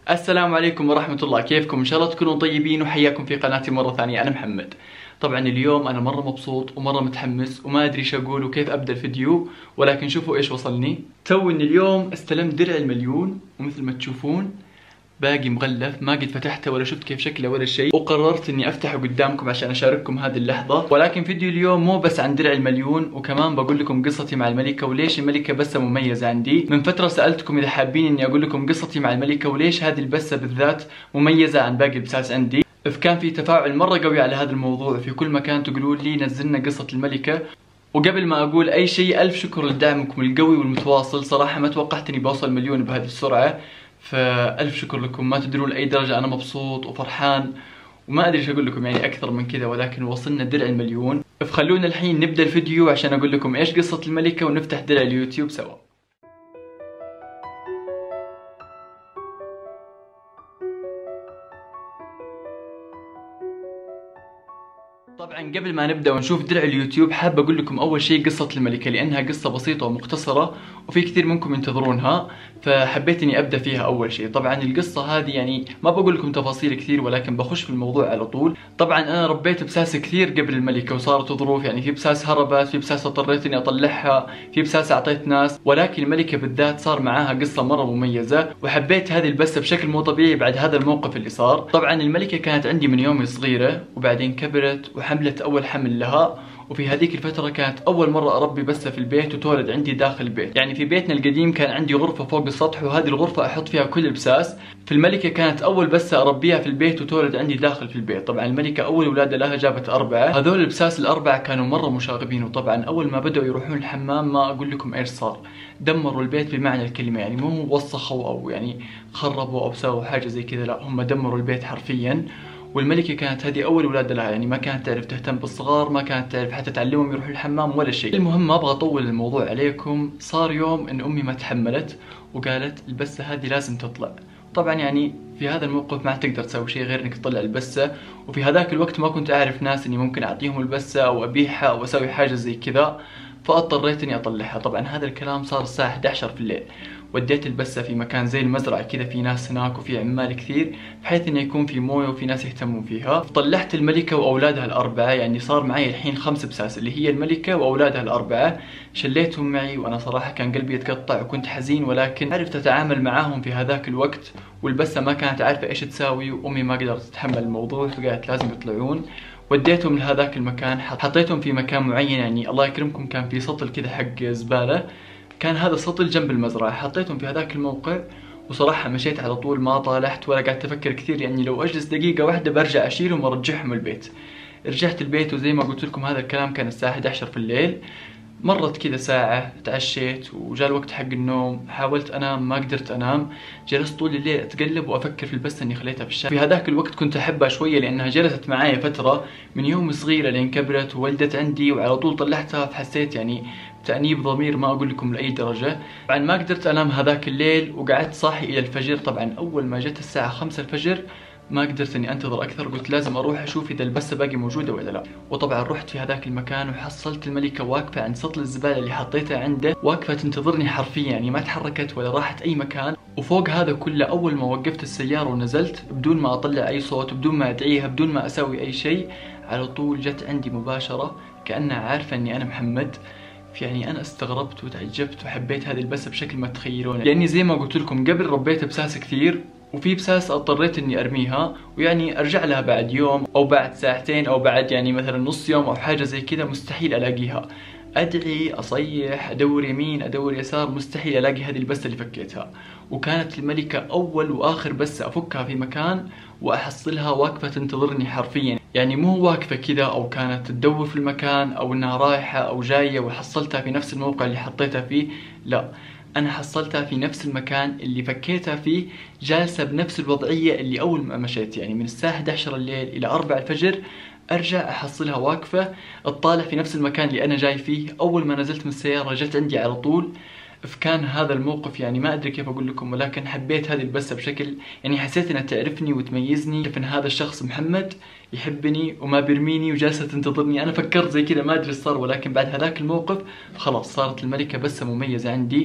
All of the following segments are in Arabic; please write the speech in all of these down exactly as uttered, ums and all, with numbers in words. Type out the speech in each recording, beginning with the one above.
السلام عليكم ورحمة الله، كيفكم؟ إن شاء الله تكونوا طيبين وحياكم في قناتي مرة ثانية. أنا محمد. طبعا اليوم أنا مرة مبسوط ومرة متحمس وما أدري إيش أقول وكيف أبدأ الفيديو، ولكن شوفوا إيش وصلني. تو إن اليوم استلمت درع المليون، ومثل ما تشوفون باقي مغلف، ما قد فتحته ولا شفت كيف شكله ولا شيء، وقررت اني افتحه قدامكم عشان اشارككم هذه اللحظة. ولكن فيديو اليوم مو بس عن درع المليون، وكمان بقول لكم قصتي مع الملكة وليش الملكة بسة مميزة عندي. من فترة سألتكم اذا حابين اني اقول لكم قصتي مع الملكة وليش هذه البسة بالذات مميزة عن باقي البساس عندي. فكان في تفاعل مرة قوي على هذا الموضوع، في كل مكان تقولون لي نزلنا قصة الملكة. وقبل ما اقول اي شيء، الف شكر لدعمكم القوي والمتواصل، صراحة ما توقعت اني بوصل مليون بهذه السرعة، فألف شكر لكم. ما تدرون لأي درجة أنا مبسوط وفرحان، وما أدري إيش أقول لكم يعني أكثر من كذا، ولكن وصلنا درع المليون. فخلونا الحين نبدأ الفيديو عشان أقول لكم إيش قصة الملكة ونفتح درع اليوتيوب سوا. طبعا قبل ما نبدا ونشوف درع اليوتيوب، حاب اقول لكم اول شيء قصه الملكه، لانها قصه بسيطه ومختصره وفي كثير منكم ينتظرونها، فحبيت اني ابدا فيها اول شيء. طبعا القصه هذه يعني ما بقول لكم تفاصيل كثير، ولكن بخش في الموضوع على طول. طبعا انا ربيت بساس كثير قبل الملكه، وصارت ظروف، يعني في بساس هربت، في بساس اضطريت اني اطلعها، في بساس اعطيت ناس، ولكن الملكه بالذات صار معاها قصه مره مميزه، وحبيت هذه البسه بشكل مو طبيعي بعد هذا الموقف اللي صار. طبعا الملكه كانت عندي من يومي صغيره، وبعدين كبرت وحملت اول حمل لها، وفي هذيك الفترة كانت أول مرة أربي بسة في البيت وتولد عندي داخل البيت. يعني في بيتنا القديم كان عندي غرفة فوق السطح، وهذه الغرفة أحط فيها كل البساس. في الملكة كانت أول بسة أربيها في البيت وتولد عندي داخل في البيت. طبعا الملكة أول ولادة لها جابت أربعة، هذول البساس الأربعة كانوا مرة مشاغبين، وطبعا أول ما بدأوا يروحون الحمام ما أقول لكم إيش صار، دمروا البيت بمعنى الكلمة. يعني مو وسخوا أو يعني خربوا أو سووا حاجة زي كذا، لا، هم دمروا البيت حرفيا. والملكة كانت هذه أول ولادة لها، يعني ما كانت تعرف تهتم بالصغار، ما كانت تعرف حتى تعلمهم يروحوا الحمام ولا شيء. المهم ما أبغى أطول الموضوع عليكم. صار يوم إن أمي ما تحملت وقالت البسة هذه لازم تطلع. طبعا يعني في هذا الموقف ما تقدر تسوي شيء غير إنك تطلع البسة، وفي هذاك الوقت ما كنت أعرف ناس إني ممكن أعطيهم البسة أو أبيعها أو أسوي حاجة زي كذا، فاضطريت إني أطلعها. طبعا هذا الكلام صار الساعة إحدى عشر في الليل. وديت البسة في مكان زي المزرعة كذا، في ناس هناك وفي عمال كثير، بحيث انه يكون في مويه وفي ناس يهتمون فيها. طلعت الملكة واولادها الاربعة، يعني صار معي الحين خمس بساس، اللي هي الملكة واولادها الاربعة. شليتهم معي وانا صراحة كان قلبي يتقطع وكنت حزين، ولكن عرفت اتعامل معاهم في هذاك الوقت. والبسة ما كانت عارفة ايش تساوي، وامي ما قدرت تتحمل الموضوع فقالت لازم يطلعون. وديتهم لهذاك المكان، حطيتهم في مكان معين، يعني الله يكرمكم كان في سطل كذا حق زبالة، كان هذا السطل جنب المزرعة، حطيتهم في هذاك الموقع. وصراحة مشيت على طول، ما طالحت ولا قعدت أفكر كثير، يعني لو أجلس دقيقة واحدة برجع أشيلهم وأرجعهم البيت. رجعت البيت، وزي ما قلت لكم هذا الكلام كان الساعة إحدى عشر في الليل. مرت كذا ساعة، تعشيت وجاء الوقت حق النوم، حاولت أنام ما قدرت أنام، جلست طول الليل أتقلب وأفكر في البسة إني خليتها في الشارع. في هذاك الوقت كنت أحبها شوية، لأنها جلست معايا فترة من يوم صغيرة لين كبرت وولدت عندي، وعلى طول طلعتها، فحسيت يعني تأنيب ضمير ما أقول لكم لأي درجة. طبعا ما قدرت أنام هذاك الليل، وقعدت صاحي إلى الفجر. طبعا أول ما جت الساعة خمسة الفجر ما قدرت اني انتظر اكثر، قلت لازم اروح اشوف اذا البسه باقي موجوده ولا لا. وطبعا رحت في هذاك المكان وحصلت الملكه واقفه عند سطل الزباله اللي حطيتها عنده، واقفه تنتظرني حرفيا، يعني ما تحركت ولا راحت اي مكان. وفوق هذا كله اول ما وقفت السياره ونزلت بدون ما اطلع اي صوت، بدون ما ادعيها، بدون ما اسوي اي شيء، على طول جت عندي مباشره كانها عارفه اني انا محمد. يعني انا استغربت وتعجبت وحبيت هذه البسه بشكل ما تتخيلون، لاني زي ما قلت لكم قبل ربيت بساس كثير، وفي بساس اضطريت اني ارميها، ويعني ارجع لها بعد يوم او بعد ساعتين او بعد يعني مثلا نص يوم او حاجه زي كذا، مستحيل الاقيها. ادعي، اصيح، ادور يمين، ادور يسار، مستحيل الاقي هذه البسه اللي فكيتها. وكانت الملكه اول واخر بسه افكها في مكان واحصلها واقفه تنتظرني حرفيا، يعني مو واقفه كذا او كانت تدور في المكان او انها رايحه او جايه وحصلتها في نفس الموقع اللي حطيتها فيه، لا، أنا حصلتها في نفس المكان اللي فكيتها فيه، جالسة بنفس الوضعية اللي أول ما مشيت، يعني من الساعة إحدى عشر الليل إلى أربعة الفجر أرجع أحصلها واقفة تطالع في نفس المكان اللي أنا جاي فيه. أول ما نزلت من السيارة جت عندي على طول. فكان هذا الموقف يعني ما أدري كيف أقول لكم، ولكن حبيت هذه البسة بشكل، يعني حسيت إنها تعرفني وتميزني، كيف إن هذا الشخص محمد يحبني وما بيرميني وجالسة تنتظرني. أنا فكرت زي كذا، ما أدري صار، ولكن بعد هذاك الموقف خلاص صارت الملكة بسة مميزة عندي.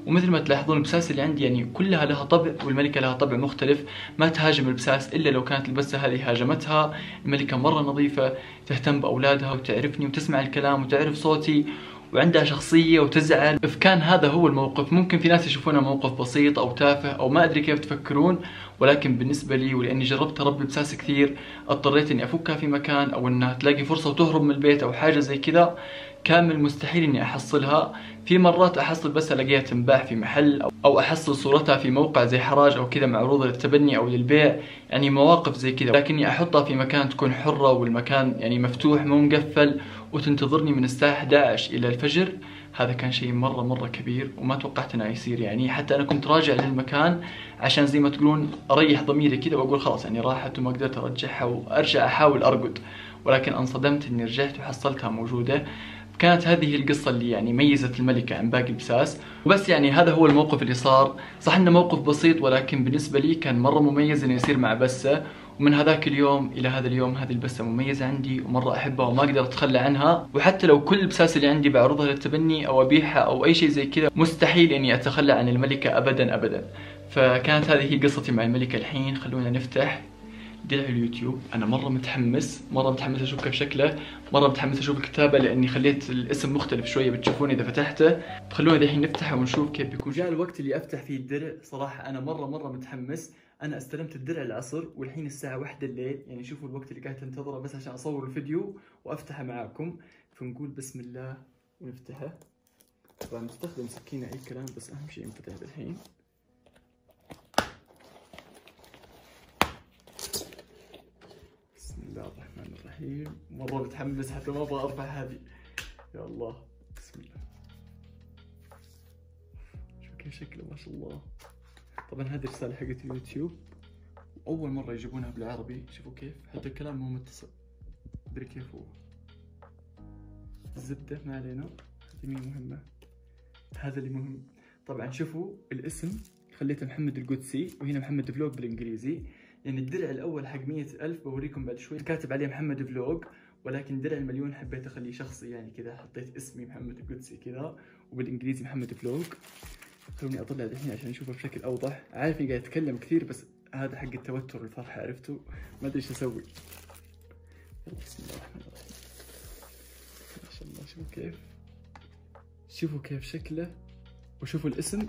ومثل ما تلاحظون البساس اللي عندي يعني كلها لها طبع، والملكة لها طبع مختلف. ما تهاجم البساس إلا لو كانت البسة هذه هاجمتها. الملكة مرة نظيفة، تهتم بأولادها وتعرفني وتسمع الكلام وتعرف صوتي وعندها شخصية وتزعل. كان هذا هو الموقف. ممكن في ناس يشوفونه موقف بسيط أو تافه أو ما أدري كيف تفكرون، ولكن بالنسبة لي ولأني جربت أربي بساس كثير اضطريت إني أفكها في مكان أو إنها تلاقي فرصة وتهرب من البيت أو حاجة زي كذا، كان من المستحيل إني أحصلها. في مرات أحصل بس ألاقيها تنباع في محل أو أحصل صورتها في موقع زي حراج أو كذا معروضة للتبني أو للبيع، يعني مواقف زي كذا. لكني أحطها في مكان تكون حرة والمكان يعني مفتوح مو مقفل وتنتظرني من الساعة إحدى عشر إلى الفجر، هذا كان شيء مرة مرة كبير وما توقعت انه يصير. يعني حتى انا كنت راجع للمكان عشان زي ما تقولون اريح ضميري كذا واقول خلاص يعني راحت وما قدرت ارجعها وارجع احاول ارقد، ولكن انصدمت اني رجعت وحصلتها موجودة. كانت هذه القصة اللي يعني ميزت الملكة عن باقي البساس. وبس يعني هذا هو الموقف اللي صار. صح انه موقف بسيط ولكن بالنسبة لي كان مرة مميز انه يصير مع بسة، ومن هذاك اليوم الى هذا اليوم هذه البسة مميزة عندي ومرة احبها وما اقدر اتخلى عنها. وحتى لو كل البساس اللي عندي بعرضها للتبني او ابيعها او اي شيء زي كذا مستحيل اني اتخلى عن الملكة ابدا ابدا. فكانت هذه هي قصتي مع الملكة. الحين خلونا نفتح درع اليوتيوب. انا مره متحمس مره متحمس اشوف كيف شكله، مره متحمس اشوف الكتابه لاني خليت الاسم مختلف شويه بتشوفون اذا فتحته. خلونا الحين نفتحه ونشوف كيف بيكون. جاء الوقت اللي افتح فيه الدرع. صراحه انا مره مره متحمس. انا استلمت الدرع العصر والحين الساعه واحدة الليل، يعني شوفوا الوقت اللي قاعد انتظره بس عشان اصور الفيديو وافتحه معاكم. فنقول بسم الله ونفتحه. طبعا نستخدم سكينه اي كلام بس اهم شيء ينفتح الحين. بسم الله الرحمن الرحيم. مرة متحمس حتى ما ابغى ارفع هذه. يا الله بسم الله. شوف كيف شكله ما شاء الله. طبعا هذه رسالة حقت اليوتيوب واول مرة يجيبونها بالعربي. شوفوا كيف حتى الكلام مو متصل. مدري كيف هو. الزبدة ما علينا، هذه مين مهمة. هذا اللي مهم. طبعا شوفوا الاسم خليته محمد القدسي وهنا محمد فلوق بالانجليزي. يعني الدرع الاول حق مية ألف بوريكم بعد شوي كاتب عليه محمد فلوق، ولكن درع المليون حبيت اخليه شخصي يعني كذا، حطيت اسمي محمد القدسي كذا وبالانجليزي محمد فلوق. خلوني اطلع الحين عشان اشوفه بشكل اوضح. عارف اني قاعد اتكلم كثير بس هذا حق التوتر والفرحه، عرفتوا؟ ما ادري ايش اسوي. بسم الله الرحمن الرحيم. ما شاء الله شوفوا كيف شوفوا كيف شكله وشوفوا الاسم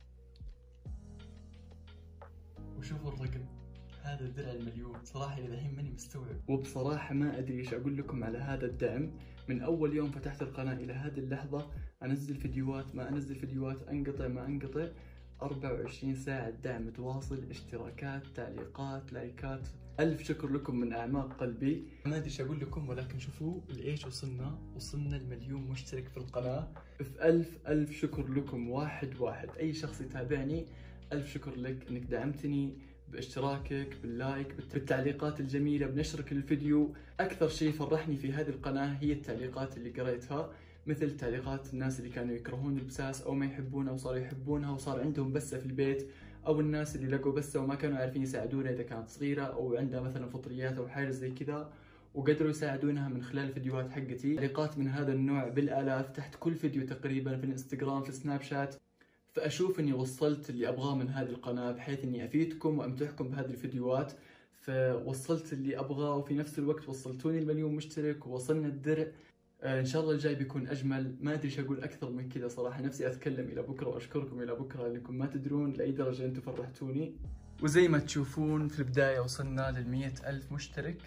وشوفوا الرقم. هذا الدرع المليون. صراحة إلى الحين ماني مستوعب، وبصراحة ما أدري إيش أقول لكم على هذا الدعم. من أول يوم فتحت القناة إلى هذه اللحظة أنزل فيديوهات ما أنزل فيديوهات، أنقطع ما أنقطع، أربعة وعشرين ساعة دعم متواصل، اشتراكات، تعليقات، لايكات. ألف شكر لكم من أعماق قلبي. ما أدري إيش أقول لكم ولكن شوفوا لإيش وصلنا. وصلنا المليون مشترك في القناة. في ألف ألف شكر لكم واحد واحد. أي شخص يتابعني ألف شكر لك إنك دعمتني باشتراكك، باللايك، بالتعليقات الجميلة، بنشرك الفيديو. أكثر شيء فرحني في هذه القناة هي التعليقات اللي قريتها، مثل تعليقات الناس اللي كانوا يكرهون البساس أو ما يحبونها وصاروا يحبونها وصار عندهم بسة في البيت، أو الناس اللي لقوا بسة وما كانوا عارفين يساعدونها إذا كانت صغيرة أو عندها مثلا فطريات أو حاجة زي كذا وقدروا يساعدونها من خلال الفيديوهات حقتي. تعليقات من هذا النوع بالآلاف تحت كل فيديو تقريبا، في الانستغرام، في السناب شات. فأشوف إني وصلت اللي أبغاه من هذه القناة بحيث إني أفيدكم وأمتعكم بهذه الفيديوهات. فوصلت اللي أبغاه وفي نفس الوقت وصلتوني المليون مشترك ووصلنا الدرع. آه إن شاء الله الجاي بيكون أجمل. ما أدري إيش أقول أكثر من كذا صراحة. نفسي أتكلم إلى بكرة وأشكركم إلى بكرة لأنكم ما تدرون لأي درجة أنتم فرحتوني. وزي ما تشوفون في البداية وصلنا للمية ألف مشترك،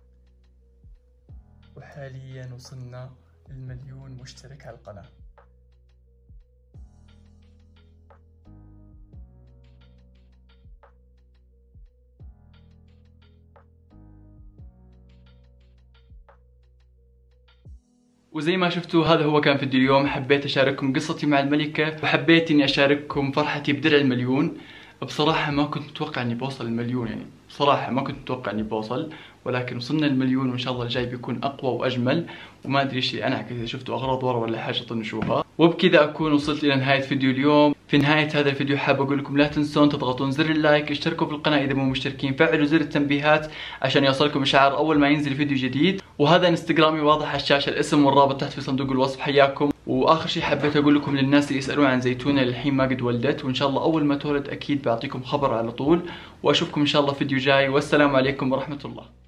وحاليا وصلنا للمليون مشترك على القناة. وزي ما شفتوا هذا هو كان فيديو اليوم. حبيت اشارككم قصتي مع الملكة وحبيت اني اشارككم فرحتي بدرع المليون. بصراحة ما كنت متوقع اني بوصل المليون، يعني بصراحة ما كنت متوقع اني بوصل، ولكن وصلنا المليون وان شاء الله الجاي بيكون اقوى واجمل. وما ادري ايش انعكس، اذا شفتوا اغراض ورا ولا حاجة طنشوها. وبكذا اكون وصلت الى نهاية فيديو اليوم. في نهاية هذا الفيديو حاب اقول لكم لا تنسون تضغطون زر اللايك، اشتركوا في القناة اذا مو مشتركين، فعلوا زر التنبيهات عشان يوصلكم اشعار اول ما ينزل فيديو جديد. وهذا انستغرامي واضح على الشاشة، الاسم والرابط تحت في صندوق الوصف. حياكم. واخر شيء حبيت اقول لكم للناس اللي يسالون عن زيتونه اللي الحين ما قد ولدت، وان شاء الله اول ما تولد اكيد بعطيكم خبر على طول، واشوفكم ان شاء الله فيديو جاي، والسلام عليكم ورحمه الله.